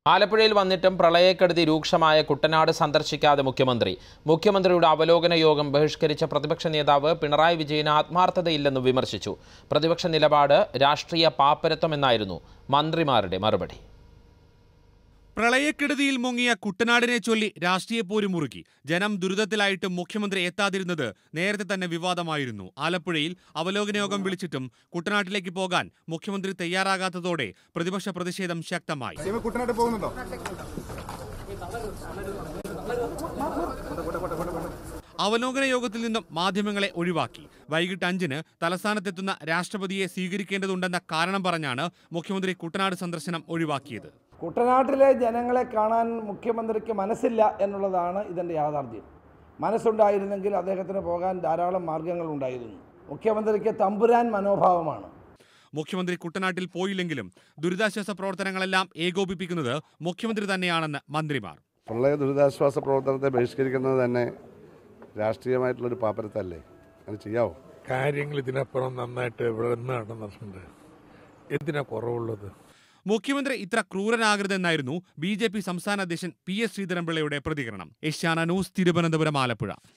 ആലപ്പുഴയിൽ വന്നിട്ടും പ്രളയക്കെടുതി രൂക്ഷമായ കുട്ടനാട് സന്ദർശിക്കാതെ മുഖ്യമന്ത്രിയുടെ അവലോകന യോഗം ബഹിഷ്കരിച്ച പ്രതിപക്ഷ നേതാവ് പിണറായി വിജയന് ആത്മാർത്ഥതയില്ലെന്ന് വിമർശിച്ചു. പ്രതിപക്ഷ നിലപാട് രാഷ്ട്രീയ പാപ്പരത്വമെന്നായിരുന്നു മന്ത്രിമാരുടെ മറുപടി. പ്രളയക്കെടുതിയിൽ മുങ്ങിയ കുട്ടനാടിനെ ചൊല്ലി രാഷ്ട്രീയ പോര് മുറുകി. ജനം ദുരിതത്തിലായിട്ടും മുഖ്യമന്ത്രി എത്താതിരുന്നത് നേരത്തെ തന്നെ വിവാദമായിരുന്നു. ആലപ്പുഴയിൽ അവലോകന യോഗം വിളിച്ചിട്ടും കുട്ടനാട്ടിലേക്ക് പോകാൻ മുഖ്യമന്ത്രി തയ്യാറാകാത്തതോടെ പ്രതിപക്ഷ പ്രതിഷേധം ശക്തമായി. അവലോകന യോഗത്തിൽ നിന്നും മാധ്യമങ്ങളെ ഒഴിവാക്കി. വൈകിട്ട് 5-ന് തലസ്ഥാനത്തെത്തുന്ന രാഷ്ട്രപതിയെ സ്വീകരിക്കേണ്ടതുണ്ടെന്ന കാരണം പറഞ്ഞാണ് മുഖ്യമന്ത്രി കുട്ടനാട് സന്ദർശനം ഒഴിവാക്കിയത്. കുട്ടനാട്ടിലെ ജനങ്ങളെ കാണാൻ മുഖ്യമന്ത്രിക്ക് മനസ്സില്ല എന്നുള്ളതാണ് ഇതിൻ്റെ യാഥാർത്ഥ്യം. മനസ്സുണ്ടായിരുന്നെങ്കിൽ അദ്ദേഹത്തിന് പോകാൻ ധാരാളം മാർഗങ്ങളുണ്ടായിരുന്നു. മുഖ്യമന്ത്രിക്ക് തമ്പുരാൻ മനോഭാവമാണ്. മുഖ്യമന്ത്രി കുട്ടനാട്ടിൽ പോയില്ലെങ്കിലും ദുരിതാശ്വാസ പ്രവർത്തനങ്ങളെല്ലാം ഏകോപിപ്പിക്കുന്നത് മുഖ്യമന്ത്രി തന്നെയാണെന്ന് മന്ത്രിമാർ. പ്രളയ ദുരിതാശ്വാസ പ്രവർത്തനത്തെ ബഹിഷ്കരിക്കുന്നത് തന്നെ രാഷ്ട്രീയമായിട്ടുള്ളൊരു പാപ്പരത്തല്ലേ? അത് ചെയ്യാവോ? കാര്യങ്ങൾ ഇതിനപ്പുറം നന്നായിട്ട് ഇവിടെ നടന്നിട്ടുണ്ട്. എന്തിനാ കുറവുള്ളത്? മുഖ്യമന്ത്രി ഇത്ര ക്രൂരനാകരുതെന്നായിരുന്നു BJP സംസ്ഥാന അധ്യക്ഷൻ PS ശ്രീധരൻപിള്ളയുടെ പ്രതികരണം. ഏഷ്യാനെറ്റ് ന്യൂസ്, തിരുവനന്തപുരം, ആലപ്പുഴ.